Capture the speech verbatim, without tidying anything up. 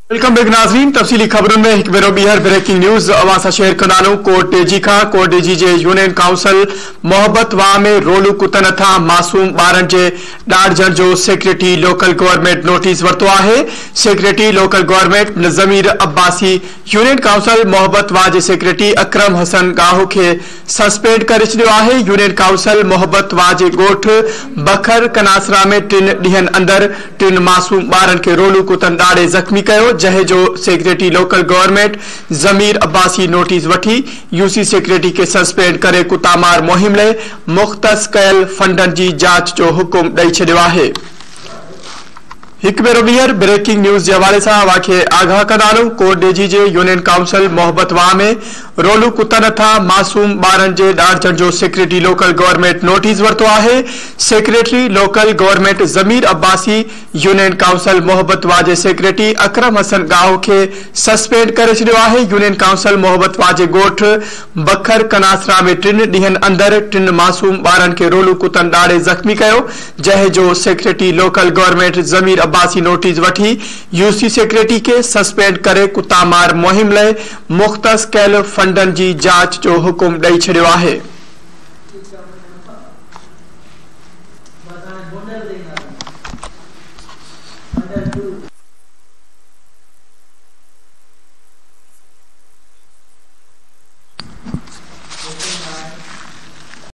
Welcome back नाज़रीन। तफसीली खबरों में एक बेरो बीहर ब्रेकिंग न्यूज़ अवासा शेयर कंदानू। कोट डेजी का कोट डेजी जे यूनियन काउंसिल मोहब्बत वाह में रोलू कुतन था मासूम ॿारनि जे ॾाढजण जो सेक्रेटरी लोकल गवर्नमेंट नोटिस वरतो है। Secretary local government Zameer Abbasi union council Mohabbat Wah के सेक्रेटरी अकरम हसन गाहो के सस्पेंड कर छॾियो है। यूनियन काउंसिल मोहब्बत वाह के गोठ बखर कनासरा में टिन ॾींहनि अंदर टिन मासूम ॿारनि के रोलू कुतन ॾाढे ज़ख्मी कयो, जहे जो secretary local government Zameer Abbasi notice वठी यूसी सेक्रेटरी के सस्पेंड करे कुतामार मुहिम ले मुख्तस कयल फंडन की जांच जो हुकुम ॾई छॾियो आहे। एक बेरो बीहर ब्रेकिंग न्यूज़ के हवाले से वाखे आगाह कंदानू। कोट डेजी जे यूनियन काउंसिल मोहब्बत वाह में रोलू कुतन था मासूम ॿारनि जे ॾाढजण जो सेक्रेटरी लोकल गवर्नमेंट नोटिस वरतो है। Secretary local government Zameer Abbasi union council Mohabbat Wah के सेक्रेटरी अकरम हसन गाहो के सस्पेंड कर छॾियो है। यूनियन काउंसिल मोहब्बत वाह के गोठ बखर कनासरा में टिन ॾींहनि अंदर टिन मासूम ॿारनि के रोलू कुतन ॾाढे ज़ख्मी कयो, जहे जो secretary local government Zameer Abbasi notice वठी यूसी सेक्रेटरी के सस्पेंड करे कुतामार मुहिम ले मुख्तस कयल फंडन की जांच जो हुकुम ॾई छॾियो आहे।